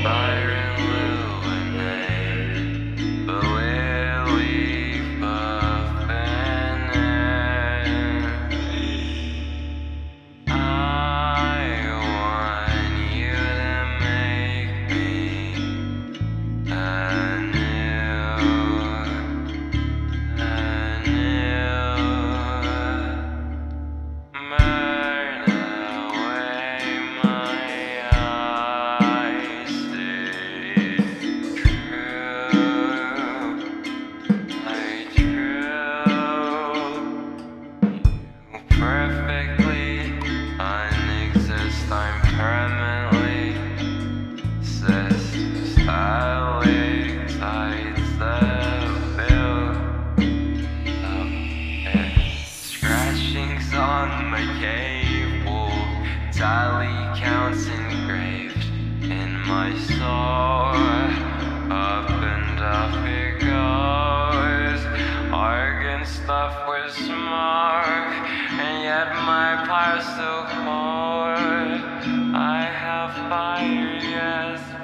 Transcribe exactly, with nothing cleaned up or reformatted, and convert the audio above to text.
pyre and illuminate the Lily Puffin. I want you to make me anew, anew. Burn away my icey true, like true. You perfectly unexist. I'm permanently cyst, stalactites that build up and scratchings on my cable, tally counts engraved in my soul. Up and up it goes, argan stuff with smoke, and yet my pyre's still cold. I have fire, yes.